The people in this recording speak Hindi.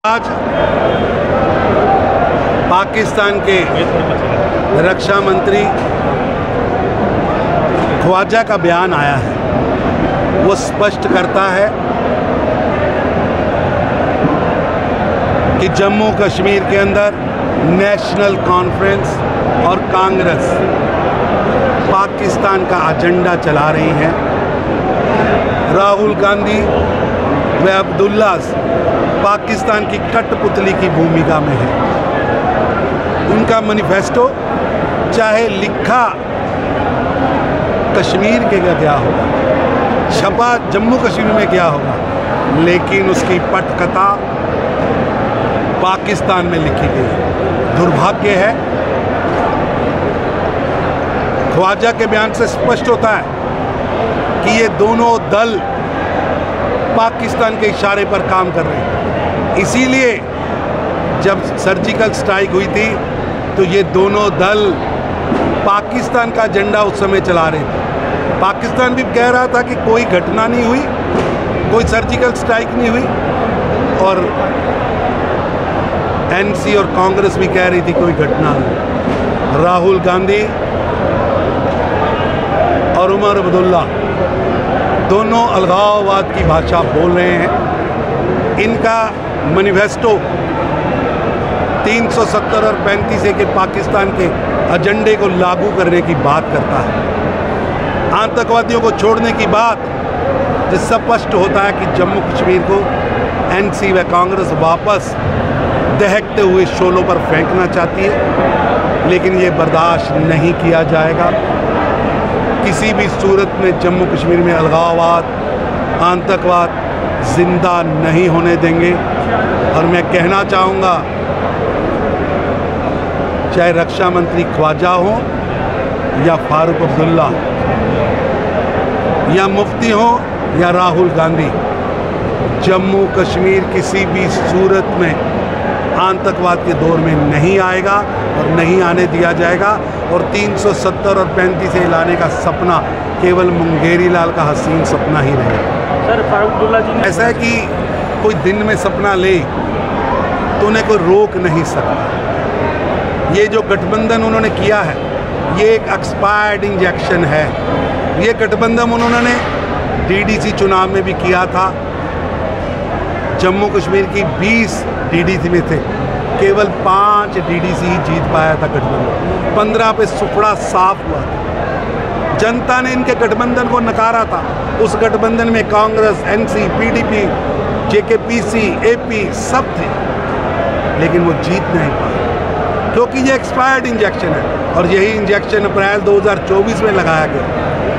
आज पाकिस्तान के रक्षा मंत्री ख्वाजा का बयान आया है। वो स्पष्ट करता है कि जम्मू कश्मीर के अंदर नेशनल कॉन्फ्रेंस और कांग्रेस पाकिस्तान का एजेंडा चला रही हैं। राहुल गांधी व अब्दुल्ला पाकिस्तान की कठपुतली की भूमिका में है। उनका मैनिफेस्टो चाहे लिखा कश्मीर के क्या होगा, छपा जम्मू कश्मीर में क्या होगा, लेकिन उसकी पटकथा पाकिस्तान में लिखी गई। दुर्भाग्य है, ख्वाजा के बयान से स्पष्ट होता है कि ये दोनों दल पाकिस्तान के इशारे पर काम कर रहे हैं। इसीलिए जब सर्जिकल स्ट्राइक हुई थी तो ये दोनों दल पाकिस्तान का एजेंडा उस समय चला रहे थे। पाकिस्तान भी कह रहा था कि कोई घटना नहीं हुई, कोई सर्जिकल स्ट्राइक नहीं हुई, और एनसी और कांग्रेस भी कह रही थी कोई घटना नहीं। राहुल गांधी और उमर अब्दुल्ला दोनों अलगाववाद की भाषा बोल रहे हैं। इनका मैनिफेस्टो 370 और 35 के पाकिस्तान के एजेंडे को लागू करने की बात करता है। आतंकवादियों को छोड़ने की बात, जिससे स्पष्ट होता है कि जम्मू कश्मीर को एनसी व कांग्रेस वापस दहकते हुए शोलों पर फेंकना चाहती है, लेकिन ये बर्दाश्त नहीं किया जाएगा। किसी भी सूरत में जम्मू कश्मीर में अलगाववाद, आतंकवाद जिंदा नहीं होने देंगे। और मैं कहना चाहूँगा, चाहे रक्षा मंत्री ख्वाजा हो या फारूक अब्दुल्ला या मुफ्ती हो या राहुल गांधी, जम्मू कश्मीर किसी भी सूरत में आतंकवाद के दौर में नहीं आएगा और नहीं आने दिया जाएगा। और 370 और 35 से लाने का सपना केवल मुंगेरी लाल का हसीन सपना ही रहेगा। सर, फारूक अब्दुल्ला जी ने ऐसा है कि कोई दिन में सपना ले तो उन्हें कोई रोक नहीं सकता। ये जो गठबंधन उन्होंने किया है, ये एक एक्सपायर्ड इंजेक्शन है। ये गठबंधन उन्होंने डीडीसी चुनाव में भी किया था। जम्मू कश्मीर की 20 डीडीसी में थे, केवल 5 डीडीसी ही जीत पाया था गठबंधन। 15 पे सुपड़ा साफ हुआ था। जनता ने इनके गठबंधन को नकारा था। उस गठबंधन में Congress, NC, PDP, JKPC, AP सब थे, लेकिन वो जीत नहीं पाए क्योंकि ये एक्सपायर्ड इंजेक्शन है। और यही इंजेक्शन अप्रैल 2024 में लगाया गया।